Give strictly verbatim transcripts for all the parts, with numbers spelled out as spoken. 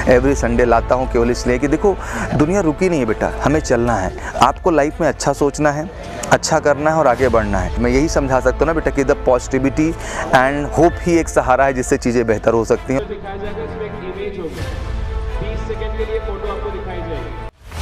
Every Sunday लाता हूँ केवल इसलिए कि देखो दुनिया रुकी नहीं है बेटा, हमें चलना है। आपको लाइफ में अच्छा सोचना है, अच्छा करना है और आगे बढ़ना है। मैं यही समझा सकता हूँ ना बेटा कि द पॉजिटिविटी एंड होप ही एक सहारा है जिससे चीज़ें बेहतर हो सकती हैं। दिखाया जाएगा, इसमें एक इमेज होगी, बीस सेकंड के लिए फोटो आपको दिखाई जाएगी।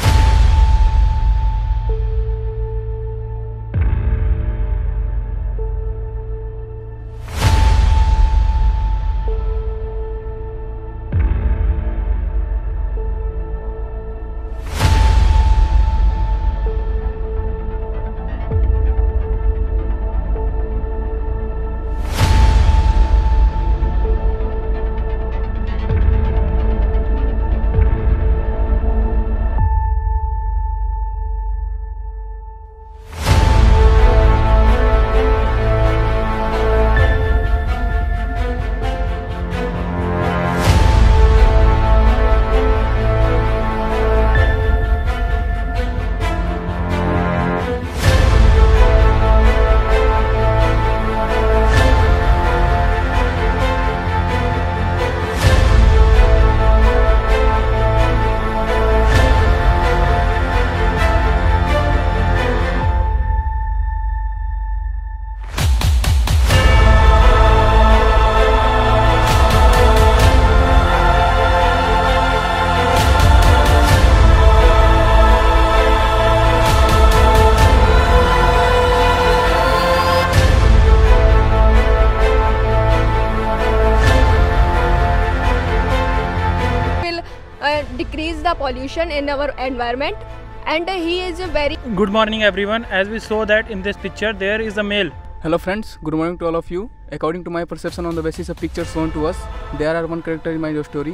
Uh, decrease the pollution in our environment, and uh, he is a very Good morning everyone. As we saw that in this picture there is a male. Hello friends, good morning to all of you. According to my perception on the basis of pictures shown to us, there are one character in my story.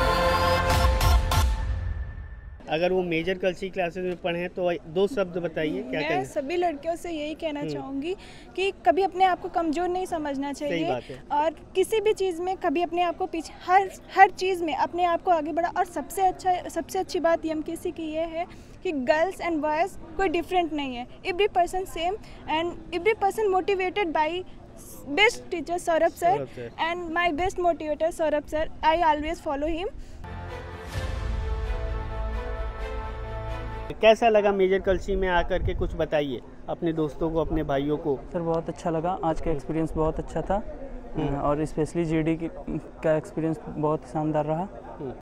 अगर वो major cultural classes में पढ़े तो दो शब्द बताइए क्या मैं कहें? सभी लड़कियों से यही कहना चाहूँगी कि कभी अपने आप को कमज़ोर नहीं समझना चाहिए और किसी भी चीज़ में कभी अपने आप को पीछे हर हर चीज़ में अपने आप को आगे बढ़ा। और सबसे अच्छा सबसे अच्छी बात एमकेसी की ये है कि गर्ल्स एंड बॉयज़ कोई डिफरेंट नहीं है, every person same and every person motivated by best teacher Saurabh sir and my best motivator Saurabh sir. I always follow him. कैसा लगा मेजर कल्चरल में आकर के, कुछ बताइए अपने दोस्तों को, अपने भाइयों को। सर बहुत अच्छा लगा, आज का एक्सपीरियंस बहुत अच्छा था और स्पेशली जीडी का एक्सपीरियंस बहुत शानदार रहा।